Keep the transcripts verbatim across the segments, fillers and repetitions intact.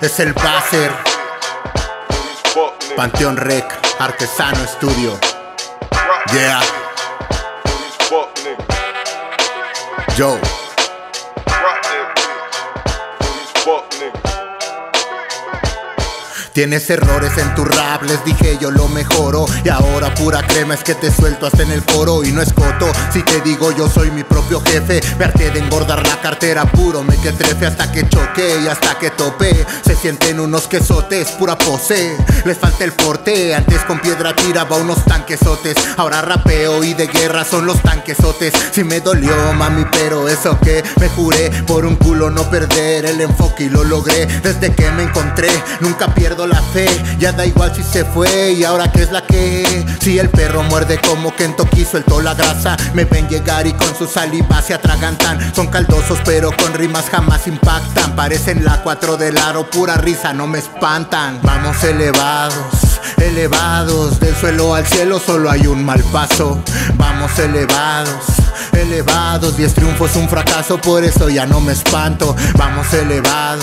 es el Baser. Panteón Rec, Artesano Estudio. Yeah. Yo. Tienes errores en tu rap, les dije yo lo mejoro. Y ahora pura crema es que te suelto hasta en el coro. Y no es coto, si te digo yo soy mi propio jefe. Me harté de engordar la cartera puro, me que trefe hasta que choque y hasta que tope. Se sienten unos quesotes, pura pose. Les falta el porte, antes con piedra tiraba unos tanquesotes. Ahora rapeo y de guerra son los tanquesotes. Si me dolió mami, pero eso que me juré por un culo no perder el enfoque y lo logré. Desde que me encontré, nunca pierdo la fe, ya da igual si se fue y ahora que es la que. Si el perro muerde como Kentucky suelto la grasa, me ven llegar y con su saliva se atragantan. Son caldosos pero con rimas jamás impactan, parecen la cuatro del aro, pura risa no me espantan. Vamos elevados, elevados, del suelo al cielo solo hay un mal paso. Vamos elevados, elevados, diez triunfos un fracaso, por eso ya no me espanto. Vamos elevados,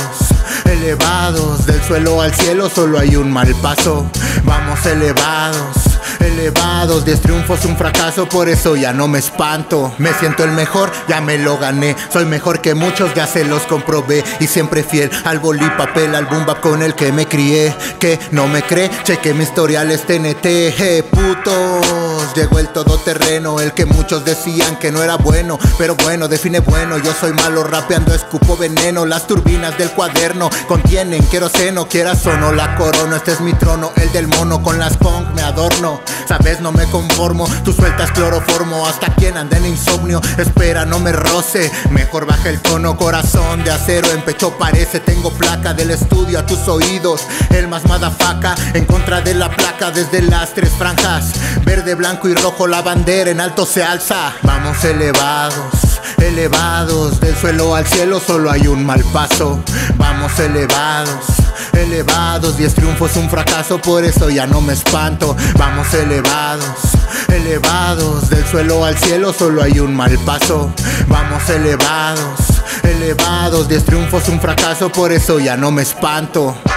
elevados, del suelo al cielo solo hay un mal paso. Vamos elevados, elevados, diez triunfos un fracaso, por eso ya no me espanto. Me siento el mejor, ya me lo gané. Soy mejor que muchos, ya se los comprobé. Y siempre fiel al boli papel, al boom bap con el que me crié. Que no me cree, cheque mi historial es T N T. Hey, putos, llegó el todoterreno, el que muchos decían que no era bueno, pero bueno, define bueno. Yo soy malo rapeando, escupo veneno. Las turbinas del cuaderno contienen queroseno, quieras o no la corono. Este es mi trono, el del mono, con las punk me adorno. Sabes, no me conformo, tú sueltas cloroformo. Hasta quien anda en insomnio, espera no me roce. Mejor baja el tono, corazón de acero en pecho parece. Tengo placa del estudio a tus oídos, el más madafaca, en contra de la placa desde las tres franjas. Verde, blanco y rojo, la bandera en alto se alza. Vamos elevados, elevados, del suelo al cielo solo hay un mal paso. Vamos elevados, elevados, diez triunfos un fracaso, por eso ya no me espanto. Vamos elevados, elevados, del suelo al cielo solo hay un mal paso. Vamos elevados, elevados, diez triunfos un fracaso, por eso ya no me espanto.